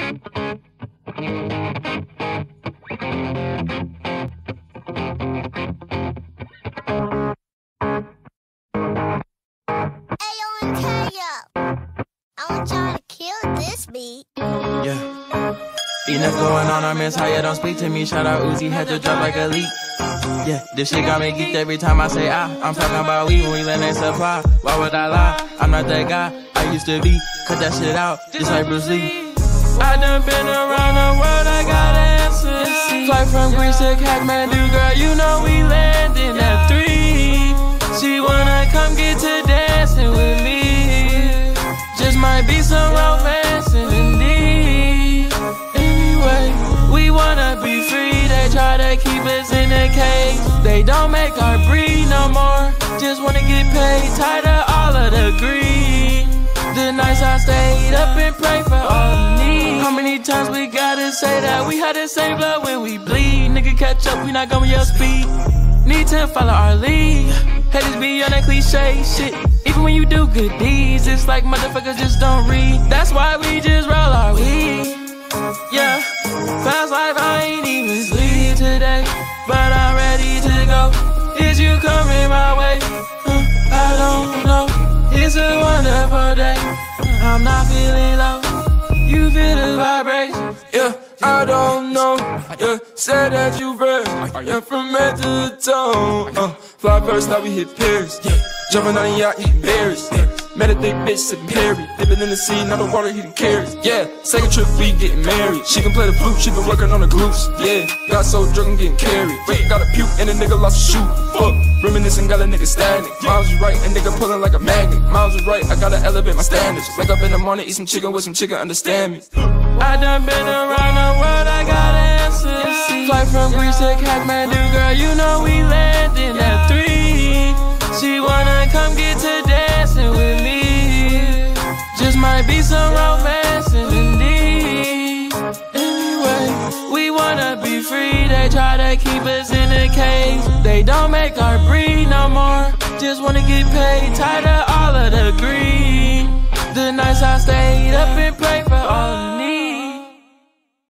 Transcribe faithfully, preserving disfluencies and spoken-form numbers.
Enough going on, I miss how you don't speak to me. Shout out Uzi, had to drop like a leak. Yeah, this shit got me geeked every time I say ah. I'm talking about we when we let it supply. Why would I lie? I'm not that guy I used to be. Cut that shit out, just like Bruce Lee. I done been around the world, I got answers. Fly from Greece to Kathmandu, girl, you know we landing at three. She wanna come get to dancing with me. Just might be some romancing indeed. Anyway, we wanna be free. They try to keep us in a cage. They don't make our breed no more. Just wanna get paid, tired of all of the greed. The nights I stayed up and prayed for all the needs. How many times we gotta say that we had the same blood when we bleed? Nigga, catch up, we not going your speed. Need to follow our lead. Haters be on that cliche shit. Even when you do good deeds, it's like motherfuckers just don't read. That's why we just roll our weed. Yeah, fast life, I ain't even sleep today, but I'm ready to go. Is you coming my way? Uh, I don't know. It's a wonderful day. I'm not feeling low. You feel the vibration. Yeah, I don't know. Yeah, said that you read. Yeah, from head to toe. Uh, fly first, now we hit Paris. Yeah, jumping on the yacht, eating berries. Yeah, met a thick bitch sitting Perry. Dipping in the sea, now the water heating carrots. Yeah, second trip we getting married. She can play the flute, she been working on the glutes. Yeah, got so drunk and getting carried. Wait, got a puke and a nigga lost a shoe. Fuck, reminiscing, got a nigga stagnant. Miles was right, and nigga pulling like a magnet. Miles was right, I gotta elevate my standards. Wake up in the morning, eat some chicken with some chicken, understand me. I done been around the world, I got answers. Fly from Greece to Kathmandu, girl, you know we landing at three. She wanna come get to dancing with me. Just might be some romancing indeed. Anyway, we wanna be free. They try to keep us in a cage. They don't make our breed no more. Just wanna get paid, tired of all of the greed. The nights I stayed up and prayed for all the needs.